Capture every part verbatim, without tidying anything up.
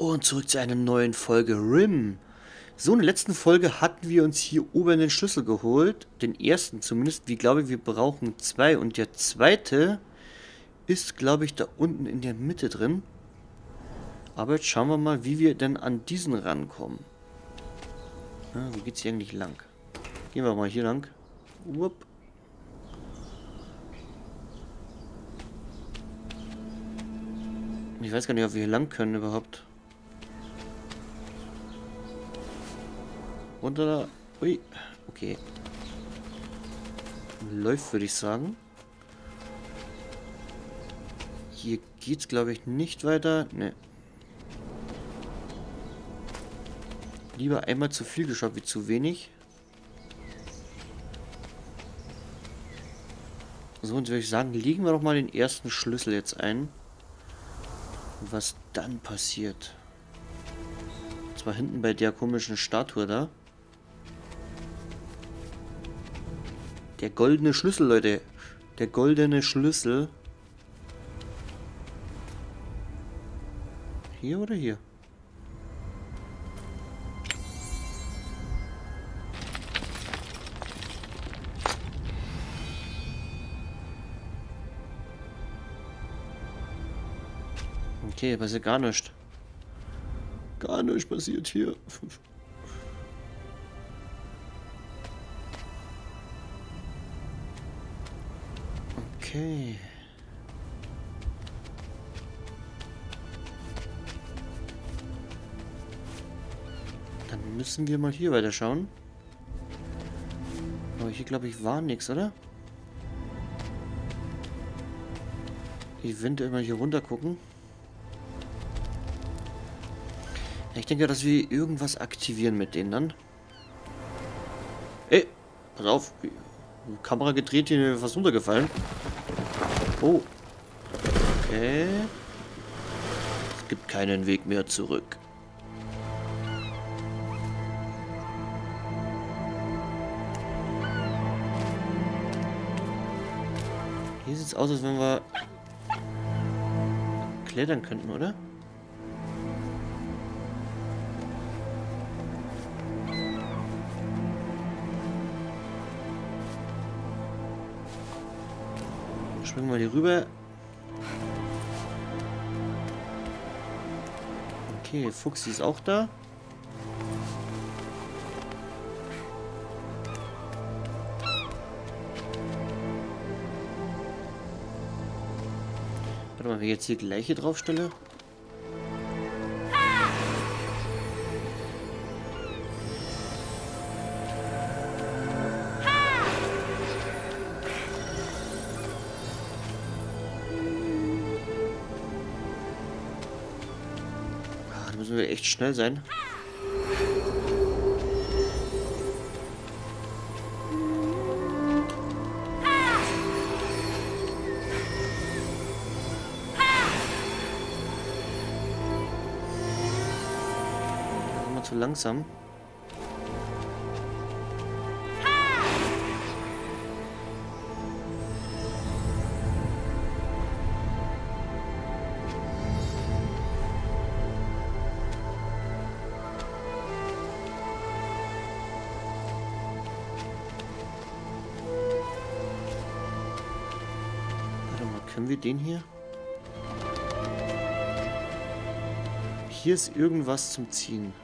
Und zurück zu einer neuen Folge Rim. So, in der letzten Folge hatten wir uns hier oben den Schlüssel geholt. Den ersten zumindest. Ich glaube, wir brauchen zwei. Und der zweite ist, glaube ich, da unten in der Mitte drin. Aber jetzt schauen wir mal, wie wir denn an diesen rankommen. Ja, wo geht's hier eigentlich lang? Gehen wir mal hier lang. Upp. Ich weiß gar nicht, ob wir hier lang können überhaupt. Runter da. Ui. Okay. Läuft, würde ich sagen. Hier geht's, glaube ich, nicht weiter. Ne. Lieber einmal zu viel geschaut wie zu wenig. So, und würde ich sagen, legen wir doch mal den ersten Schlüssel jetzt ein. Was dann passiert. Und zwar hinten bei der komischen Statue da. Der goldene Schlüssel, Leute. Der goldene Schlüssel. Hier oder hier? Okay, passiert gar nichts. Gar nichts passiert hier. Okay. Dann müssen wir mal hier weiter schauen. Aber hier, glaube ich, war nichts, oder? Eventuell mal hier runter gucken. Ich denke, dass wir irgendwas aktivieren mit denen dann. Ey, pass auf. Kamera gedreht, hier fast runtergefallen. Oh. Okay. Es gibt keinen Weg mehr zurück. Hier sieht es aus, als wenn wir klettern könnten, oder? Springen wir hier rüber. Okay, Fuchsi ist auch da. Warte mal, wenn ich jetzt hier gleiche draufstelle. Müssen wir echt schnell sein. Immer zu langsam. Können wir den hier? Hier ist irgendwas zum Ziehen.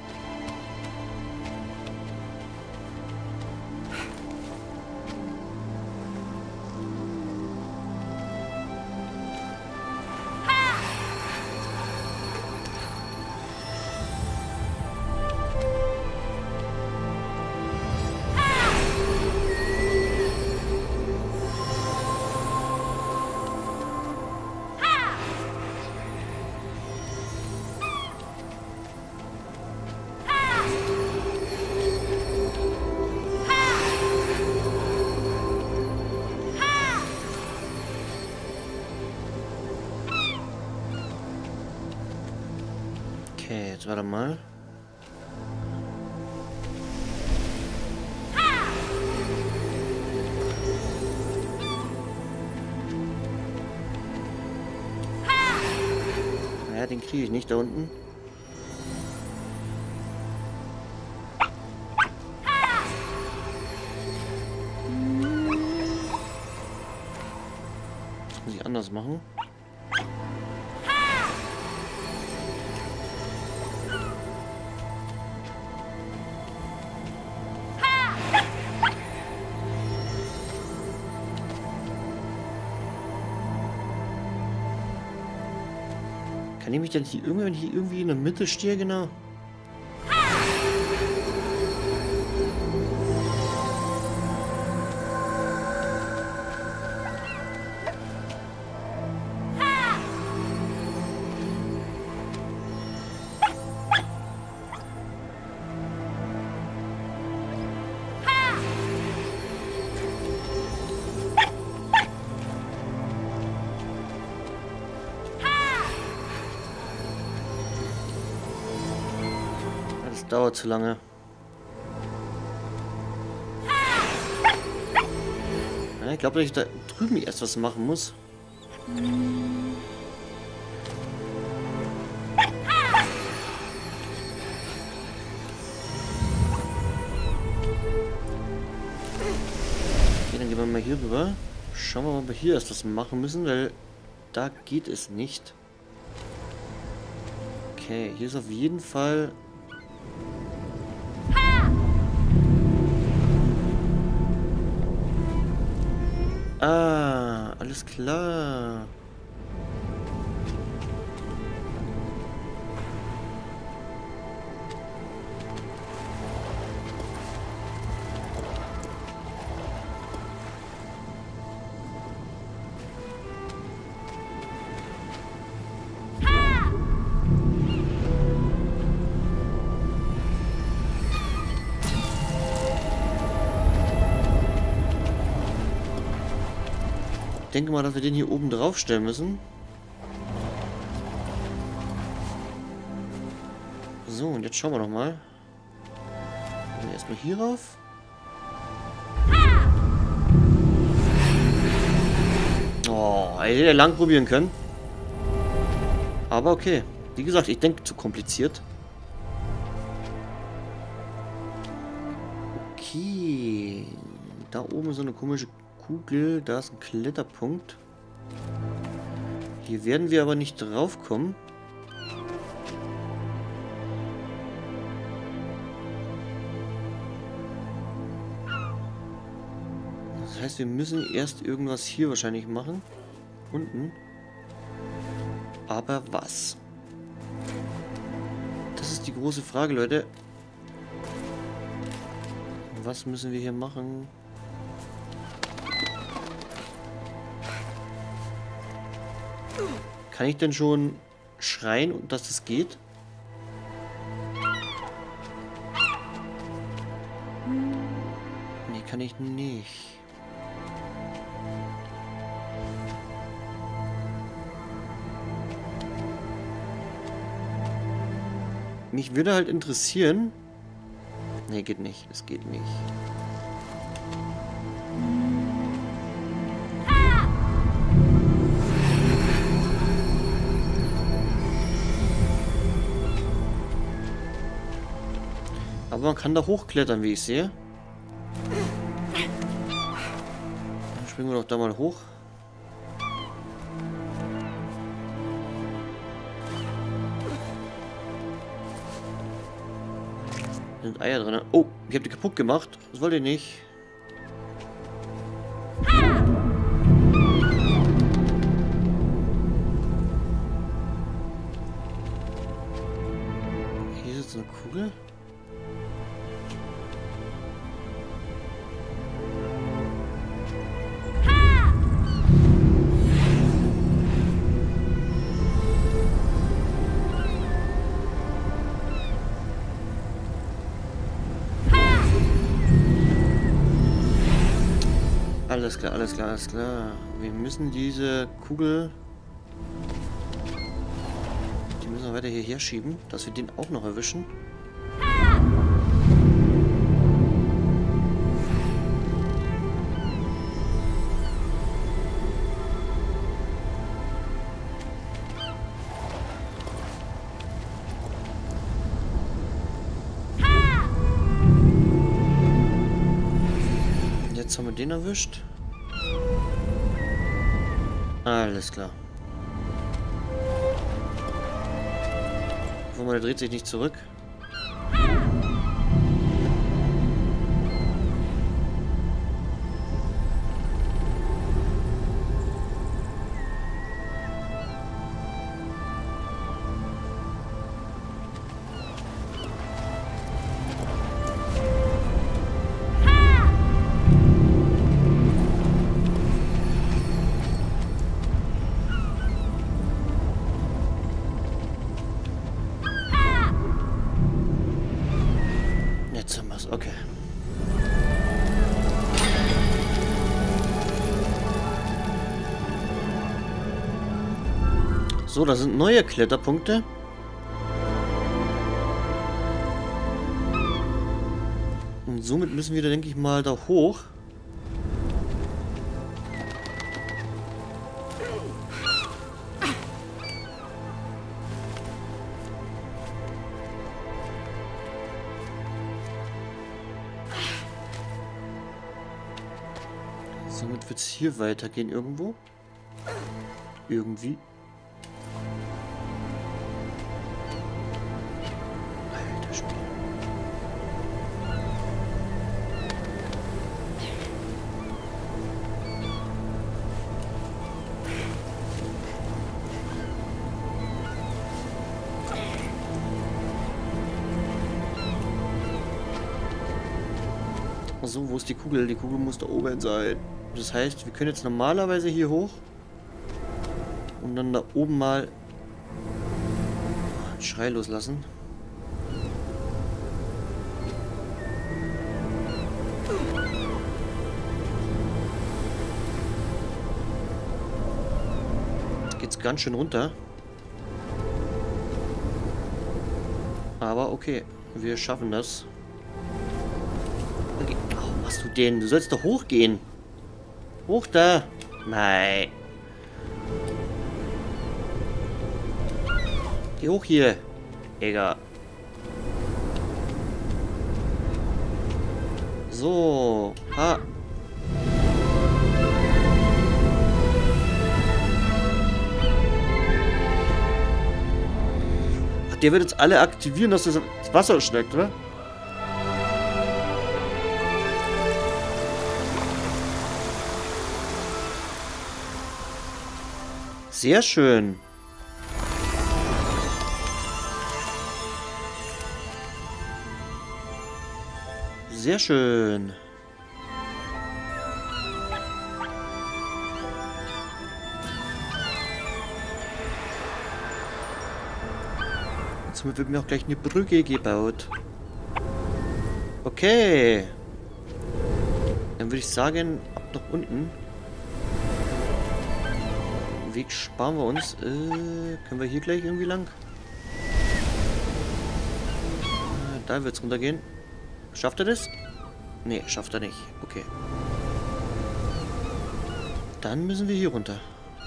Okay, jetzt warte mal. Ja, den kriege ich nicht da unten. Kann ich mich denn hier irgendwann hier irgendwie in der Mitte stehe, genau? Dauert zu lange. Ja, ich glaube, dass ich da drüben erst was machen muss. Okay, dann gehen wir mal hier rüber. Schauen wir mal, ob wir hier erst was machen müssen, weil da geht es nicht. Okay, hier ist auf jeden Fall... Ah, alles klar. Ich denke mal, dass wir den hier oben drauf stellen müssen. So, und jetzt schauen wir doch mal. Gehen wir erstmal hier rauf. Oh, hätte er lang probieren können. Aber okay. Wie gesagt, ich denke zu kompliziert. Okay. Da oben ist so eine komische Kugel, da ist ein Kletterpunkt. Hier werden wir aber nicht drauf kommen. Das heißt, wir müssen erst irgendwas hier wahrscheinlich machen. Unten. Aber was? Das ist die große Frage, Leute. Was müssen wir hier machen? Kann ich denn schon schreien, dass es geht? Nee, kann ich nicht. Mich würde halt interessieren... Nee, geht nicht. Es geht nicht. Aber man kann da hochklettern, wie ich sehe. Dann springen wir doch da mal hoch. Da sind Eier drin. Oh, ich habe die kaputt gemacht. Das wollte ich nicht. Hier ist jetzt eine Kugel. Alles klar, alles klar, alles klar. Wir müssen diese Kugel... Die müssen wir weiter hierher schieben, dass wir den auch noch erwischen. Jetzt haben wir den erwischt. Alles klar. Guck mal, der dreht sich nicht zurück. So, da sind neue Kletterpunkte. Und somit müssen wir da, denke ich mal, da hoch. Somit wird es hier weitergehen irgendwo. Irgendwie. Alter Spiel. So, wo ist die Kugel? Die Kugel muss da oben sein. Das heißt, wir können jetzt normalerweise hier hoch und dann da oben mal einen Schrei loslassen. Jetzt geht's ganz schön runter. Aber okay, wir schaffen das. Okay. Oh, was machst du denn? Du sollst doch hochgehen. Hoch da! Nein. Geh hoch hier. Egal. So. Ha. Ach, der wird jetzt alle aktivieren, dass das Wasser schlägt, oder? Sehr schön. Sehr schön. Somit wird mir auch gleich eine Brücke gebaut. Okay. Dann würde ich sagen, ab nach unten. Weg sparen wir uns. Äh, können wir hier gleich irgendwie lang? Äh, da wird es runtergehen. Schafft er das? Nee, schafft er nicht. Okay. Dann müssen wir hier runter.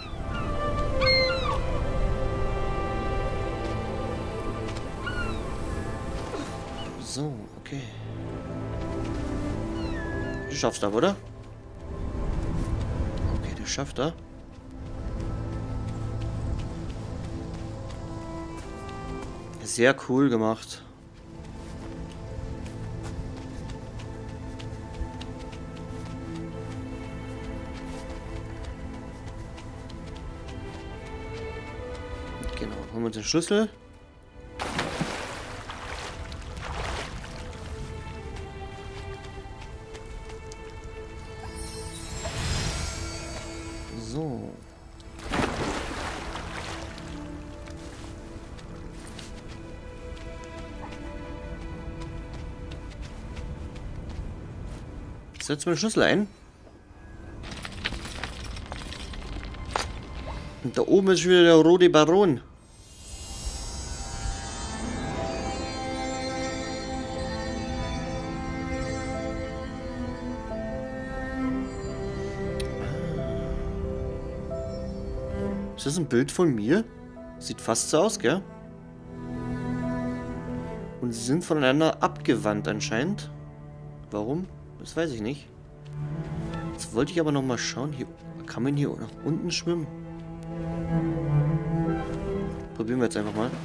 So, okay. Du schaffst aber, oder? Okay, du schaffst er. Sehr cool gemacht. Genau, haben wir uns den Schlüssel. So. Setz mal den Schlüssel ein. Und da oben ist wieder der rote Baron. Ist das ein Bild von mir? Sieht fast so aus, gell? Und sie sind voneinander abgewandt anscheinend. Warum? Das weiß ich nicht. Jetzt wollte ich aber noch mal schauen. Hier kann man hier nach unten schwimmen. Probieren wir jetzt einfach mal.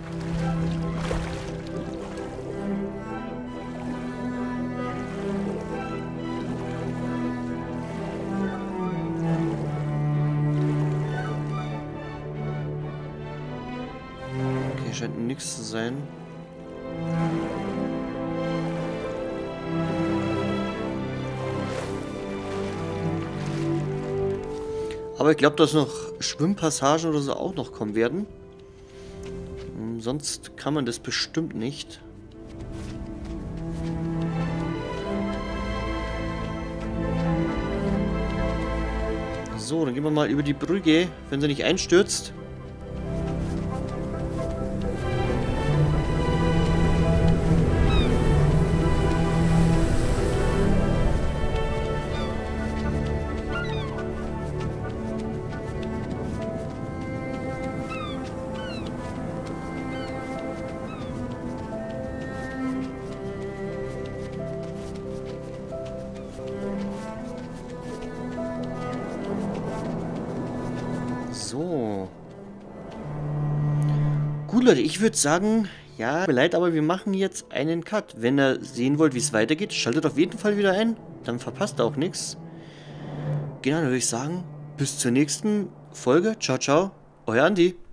Okay, scheint nichts zu sein. Aber ich glaube, dass noch Schwimmpassagen oder so auch noch kommen werden. Sonst kann man das bestimmt nicht. So, dann gehen wir mal über die Brücke, wenn sie nicht einstürzt. So. Gut, Leute, ich würde sagen, ja, tut mir leid, aber wir machen jetzt einen Cut. Wenn ihr sehen wollt, wie es weitergeht, schaltet auf jeden Fall wieder ein. Dann verpasst ihr auch nichts. Genau, dann würde ich sagen, bis zur nächsten Folge. Ciao, ciao. Euer Andi.